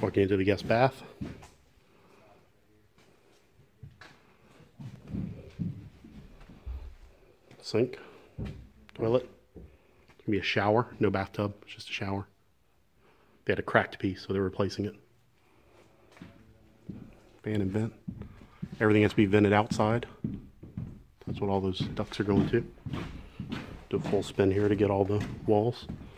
Walking into the guest bath. Sink. Toilet. It's gonna be a shower. No bathtub. It's just a shower. They had a cracked piece, so they're replacing it. Fan and vent. Everything has to be vented outside. That's what all those ducts are going to. Do a full spin here to get all the walls.